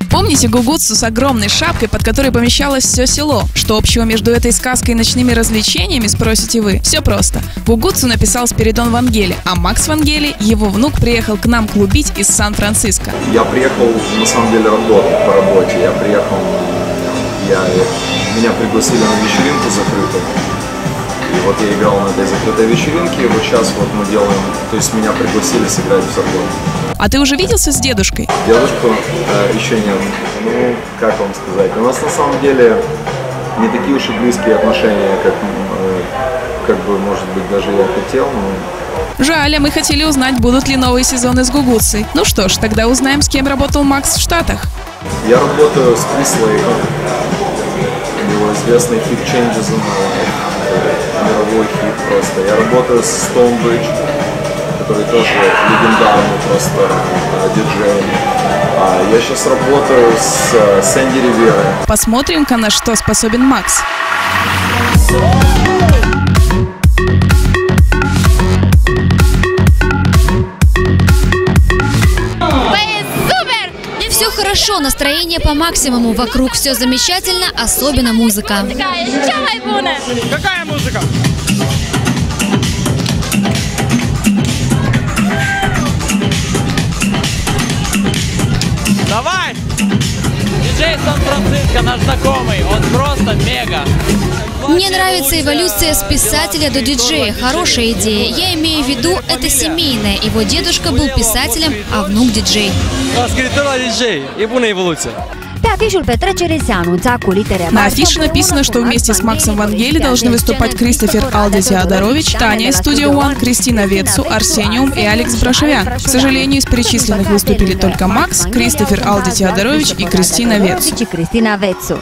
Помните гугуцу с огромной шапкой, под которой помещалось все село? Что общего между этой сказкой и ночными развлечениями, спросите вы? Все просто. Гугуцу написал Спиридон Вангели, а Макс Вангели, его внук, приехал к нам клубить из Сан-Франциско. Я приехал, на самом деле, работать по работе. Меня пригласили на вечеринку закрытую. И вот я играл на этой закрытой вечеринке, и вот сейчас вот мы делаем, то есть меня пригласили сыграть в Сорбонне. А ты уже виделся с дедушкой? Дедушку еще нет. Ну, как вам сказать, у нас на самом деле не такие уж и близкие отношения, как бы, может быть, даже я хотел, но... Жаль, а мы хотели узнать, будут ли новые сезоны с гугуцей. Ну что ж, тогда узнаем, с кем работал Макс в Штатах. Я работаю с Крис Лейком, его известный хит «Changes in My Life», мировой хит просто. Я работаю с Stonebridge, который тоже легендарный просто диджей. Я сейчас работаю с Сэнди Риверой. Посмотрим-ка, на что способен Макс. Все хорошо, настроение по максимуму, вокруг все замечательно, особенно музыка. Какая музыка? Давай! Диджей Сан-Франциско, наш знакомый, он просто мега. Мне нравится эволюция с писателя до диджея. Хорошая идея. Я имею в виду, это семейное. Его дедушка был писателем, а внук диджей. На афише написано, что вместе с Максом Вангели должны выступать Кристофер Алди Теодорович, Таня из Studio One, Кристина Ветсу, Арсениум и Алекс Брашевян. К сожалению, из перечисленных выступили только Макс, Кристофер Алди Теодорович и Кристина Ветсу.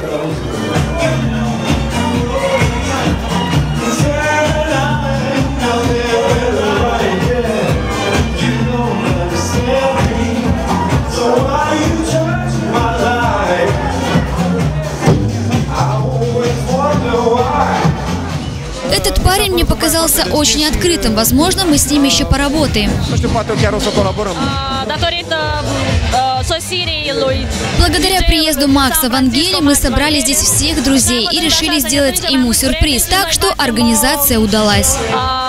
Этот парень мне показался очень открытым. Возможно, мы с ним еще поработаем. Благодаря приезду Макса Вангели мы собрали здесь всех друзей и решили сделать ему сюрприз. Так что организация удалась.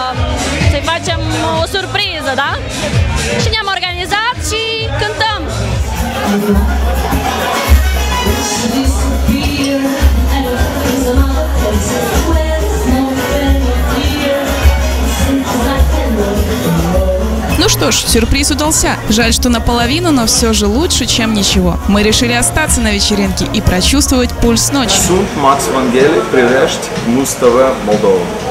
Ну что ж, сюрприз удался. Жаль, что наполовину, но все же лучше, чем ничего. Мы решили остаться на вечеринке и прочувствовать пульс ночи. Макс Вангели, Привежд, Муз ТВ, Молдова.